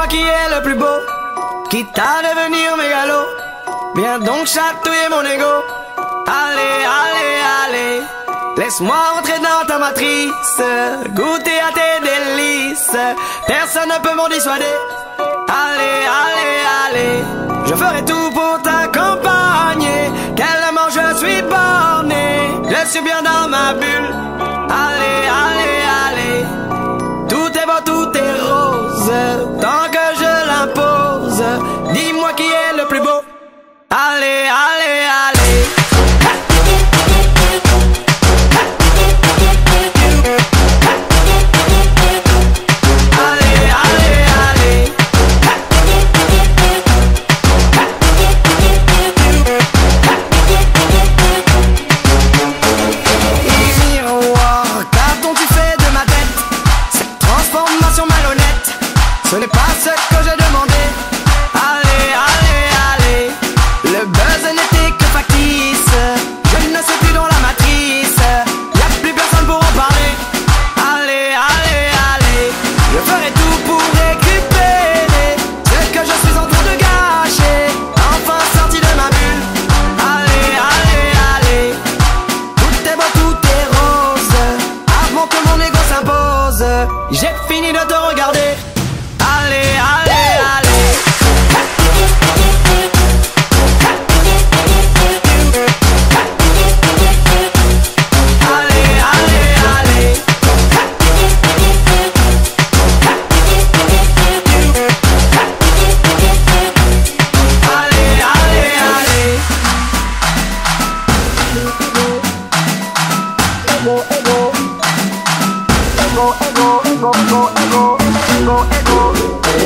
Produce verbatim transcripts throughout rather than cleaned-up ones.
Dis-moi qui est le plus beau, quitte à devenir mégalo. Viens donc chatouiller mon ego. Allez, allez, allez, laisse-moi rentrer dans ta matrice, goûter à tes délices. Personne ne peut m'en dissuader. Allez, allez, allez, je ferai tout pour t'accompagner. Tellement je suis borné, je suis bien dans ma bulle. Allez, allez, allez, tout est beau, tout est rose, tant que je l'impose. Dis-moi qui est le plus beau. Allez, allez, allez. Ce n'est pas ce que j'ai demandé. Allez, allez, allez, le buzz n'était que factice. Je ne suis plus dans la matrice, y'a plus personne pour en parler. Allez, allez, allez, je ferai tout pour récupérer ce que je suis en train de gâcher. Enfin sorti de ma bulle. Allez, allez, allez, tout est beau, tout est rose, avant que mon ego s'impose. J'ai fini de te regarder. Allez, allez, allez. Allez, allez, allez. Allez, allez, allez. Ego, ego. Ego, ego, ego, ego, ego, ego, ego.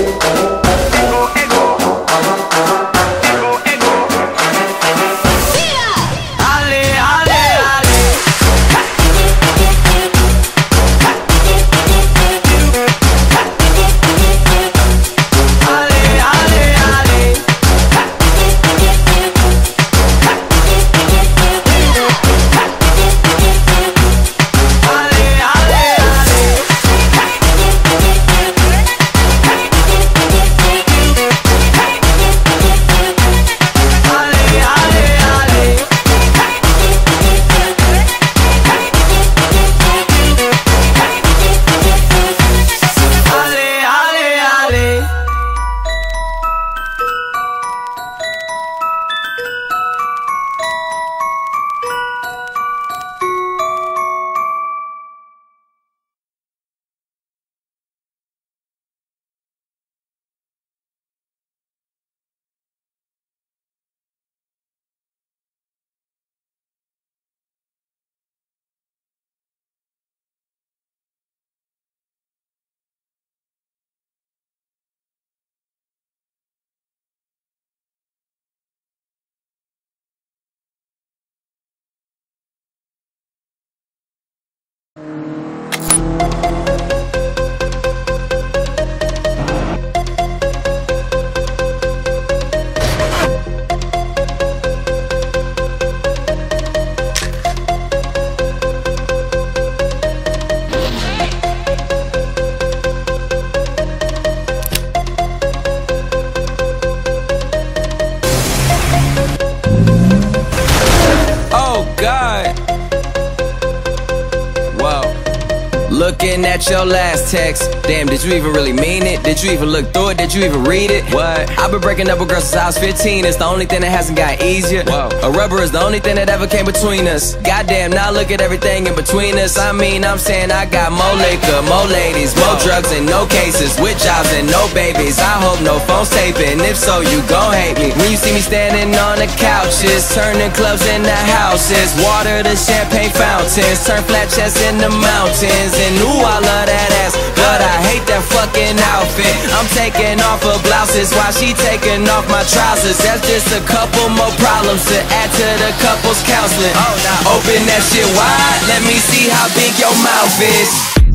Looking at your last text, damn, did you even really mean it? Did you even look through it? Did you even read it? What? I've been breaking up with girls since I was fifteen. It's the only thing that hasn't got easier. Whoa. A rubber is the only thing that ever came between us. Goddamn, now look at everything in between us. I mean, I'm saying I got more liquor, more ladies, more drugs and no cases, with jobs and no babies. I hope no phone's taping. If so, you gon' hate me. When you see me standing on the couches, turning clubs into houses, water to champagne fountains, turn flat chests into mountains. And ooh, I love that ass, but I hate that fucking outfit. I'm taking off her blouses while she taking off my trousers. That's just a couple more problems to add to the couple's counseling. Oh, now open that shit wide, let me see how big your mouth is.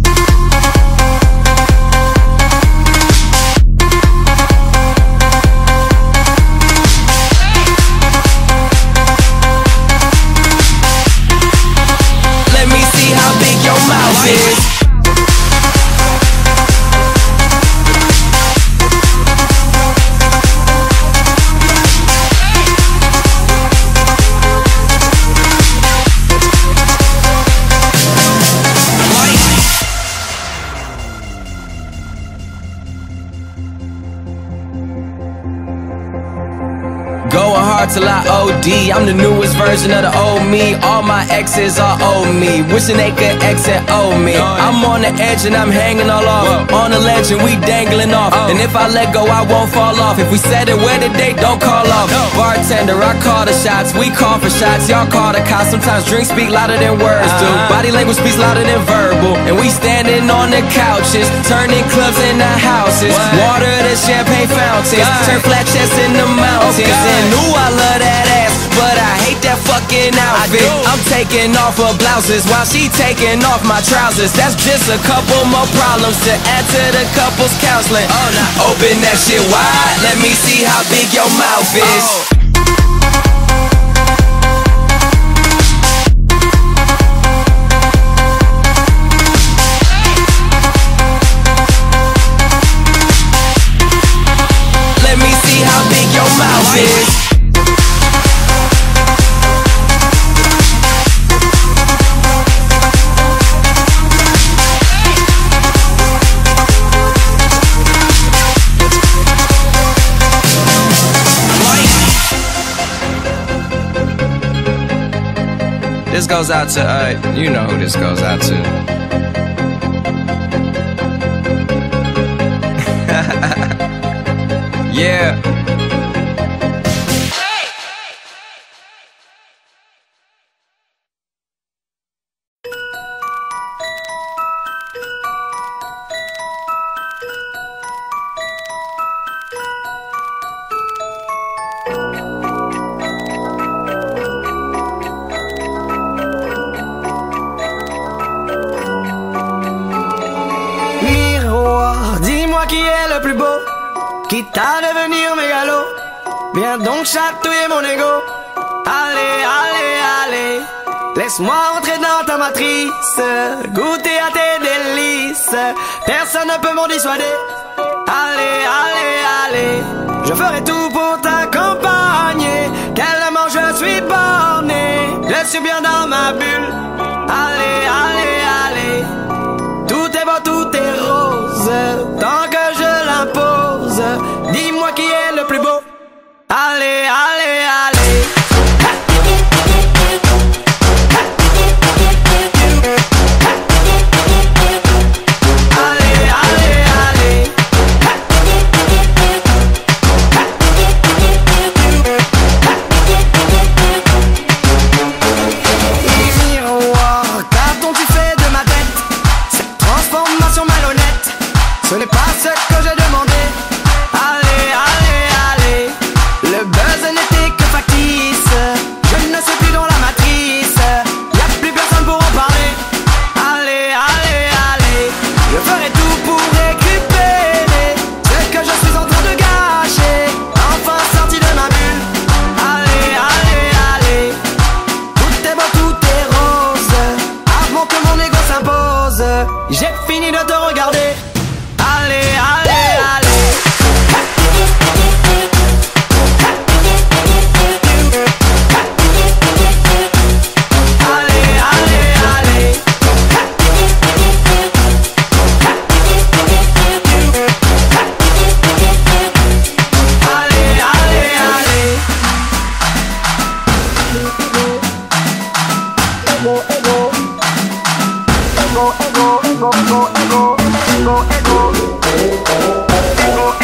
Let me see how big your mouth is. till I O D. I'm the newest version of the old me. All my exes are old me, wishing they could X and O me. I'm on the edge and I'm hanging all off. On the ledge and we dangling off. And if I let go, I won't fall off. If we set it where the date, don't call off. Bartender, I call the shots. We call for shots, y'all call the cops. Sometimes drinks speak louder than words do. Body language speaks louder than verbal. And we standing on the couches, turning clubs into houses. Water to champagne fountains, turn flat chests into mountains. And ooh, I love that ass, but I hate that fucking outfit. I'm taking off her blouses while she taking off my trousers. That's just a couple more problems to add to the couple's counseling. Oh, now open that shit wide, let me see how big your mouth is. Oh. Let me see how big your mouth is. This goes out to, uh, you know who this goes out to. Yeah. Dis-moi qui est le plus beau, quitte à devenir mégalo. Viens donc chatouiller mon ego. Allez, allez, allez, laisse-moi entrer dans ta matrice, goûter à tes délices. Personne ne peut m'en dissuader. Allez, allez, allez, je ferai tout pour t'accompagner. Tellement je suis borné, je suis bien dans ma bulle. Allez, allez, allez, tout est beau, tout est rose, tant que je l'impose. Dis-moi qui est le plus beau. Allez, allez, allez. Allez, allez, allez. Miroir, qu'a-t-on-tu fait de ma tête? Cette transformation malhonnête, ce n'est pas ce que j'ai demandé. Allez, allez, allez, le buzz n'était que factice. Je ne suis plus dans la matrice, y'a plus personne pour en parler. Allez, allez, allez, je ferai tout pour récupérer ce que je suis en train de gâcher. Enfin sorti de ma bulle. Allez, allez, allez, tout est beau, tout est rose, avant que mon ego s'impose. J'ai fini de te regarder. Allez, allez, allez. Allez, allez, allez. Allez, allez, allez. Ego, ego. Ego, ego, ego, ego, ego, ego, ego. Ego,